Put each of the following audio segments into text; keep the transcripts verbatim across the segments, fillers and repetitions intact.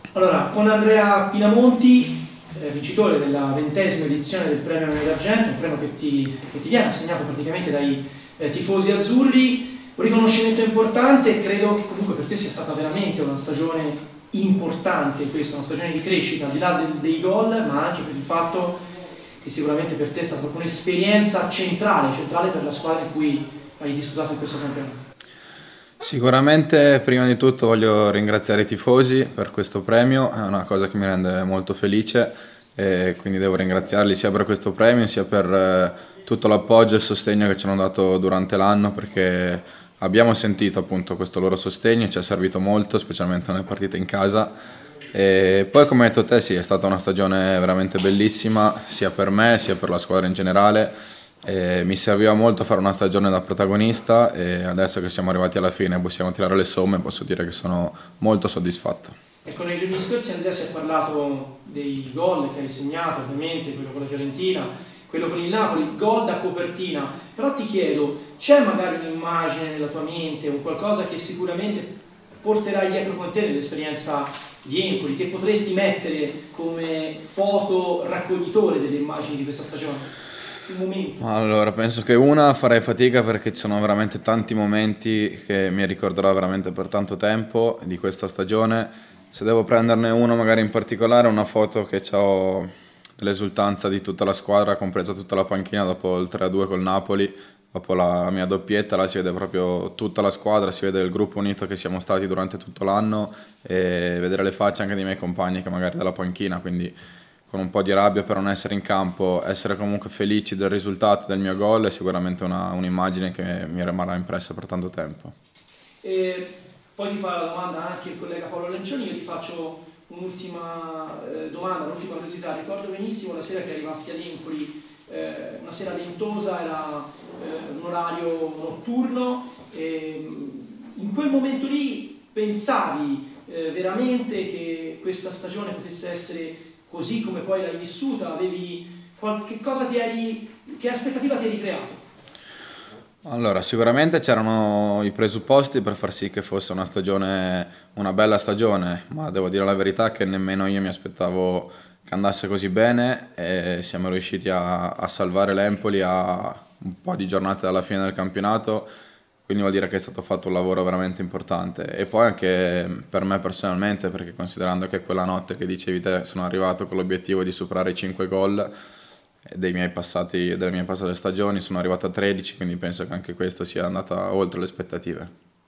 Allora, con Andrea Pinamonti, eh, vincitore della ventesima edizione del premio Leone d'Argento, un premio che ti, che ti viene assegnato praticamente dai eh, tifosi azzurri, un riconoscimento importante e credo che comunque per te sia stata veramente una stagione importante questa, una stagione di crescita, al di là del, dei gol, ma anche per il fatto che sicuramente per te è stata proprio un'esperienza centrale, centrale per la squadra in cui hai disputato in questo campionato. Sicuramente prima di tutto voglio ringraziare i tifosi per questo premio, è una cosa che mi rende molto felice e quindi devo ringraziarli sia per questo premio sia per tutto l'appoggio e il sostegno che ci hanno dato durante l'anno, perché abbiamo sentito appunto questo loro sostegno e ci è servito molto, specialmente nelle partite in casa. E poi, come hai detto te, sì, è stata una stagione veramente bellissima sia per me sia per la squadra in generale. E mi serviva molto fare una stagione da protagonista e adesso che siamo arrivati alla fine e possiamo tirare le somme, posso dire che sono molto soddisfatto. Ecco, nei giorni scorsi Andrea si è parlato dei gol che hai segnato, ovviamente, quello con la Fiorentina, quello con il Napoli, gol da copertina, però ti chiedo, c'è magari un'immagine nella tua mente, un qualcosa che sicuramente porterai dietro con te nell'esperienza di Empoli, che potresti mettere come foto raccoglitore delle immagini di questa stagione? Allora, penso che una farei fatica perché ci sono veramente tanti momenti che mi ricorderò veramente per tanto tempo di questa stagione. Se devo prenderne uno magari in particolare, una foto che ho dell'esultanza di tutta la squadra, compresa tutta la panchina dopo il tre a due col Napoli, dopo la, la mia doppietta, là si vede proprio tutta la squadra, si vede il gruppo unito che siamo stati durante tutto l'anno e vedere le facce anche dei miei compagni che magari dalla panchina, quindi con un po' di rabbia per non essere in campo, essere comunque felici del risultato del mio gol è sicuramente un'immagine che mi rimarrà impressa per tanto tempo. E poi ti fa la domanda anche il collega Paolo Lencioni, io ti faccio un'ultima eh, domanda, un'ultima curiosità. Ricordo benissimo la sera che arrivasti ad Empoli, eh, una sera ventosa, era eh, un orario notturno, e in quel momento lì pensavi eh, veramente che questa stagione potesse essere così come poi l'hai vissuta? Avevi qualche cosa ti eri, che aspettativa ti eri creato? Allora, sicuramente c'erano i presupposti per far sì che fosse una stagione, una bella stagione, ma devo dire la verità che nemmeno io mi aspettavo che andasse così bene e siamo riusciti a, a salvare l'Empoli a un po' di giornate dalla fine del campionato, quindi vuol dire che è stato fatto un lavoro veramente importante. E poi anche per me personalmente, perché considerando che quella notte che dicevi te sono arrivato con l'obiettivo di superare i cinque gol dei miei passati, delle mie passate stagioni, sono arrivato a tredici, quindi penso che anche questo sia andata oltre le aspettative.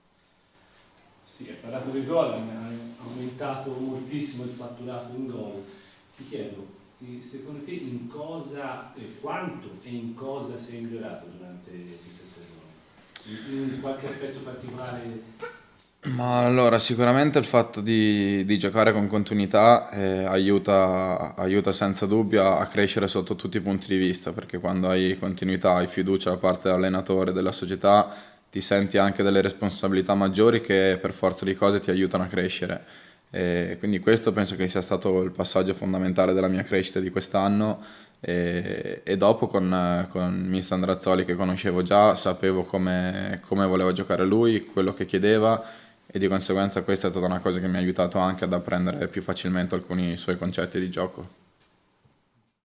Sì, hai parlato dei gol, ha aumentato moltissimo il fatturato in gol. Ti chiedo, secondo te in cosa, quanto e in cosa sei migliorato durante questa stagione? In qualche aspetto particolare? Ma allora, sicuramente il fatto di, di giocare con continuità eh, aiuta, aiuta senza dubbio a, a crescere sotto tutti i punti di vista, perché quando hai continuità, hai fiducia da parte dell'allenatore, della società, ti senti anche delle responsabilità maggiori che per forza di cose ti aiutano a crescere. E quindi questo penso che sia stato il passaggio fondamentale della mia crescita di quest'anno. E, e dopo con, con mister Andrazzoli, che conoscevo già, sapevo come, come voleva giocare lui, quello che chiedeva, e di conseguenza questa è stata una cosa che mi ha aiutato anche ad apprendere più facilmente alcuni suoi concetti di gioco.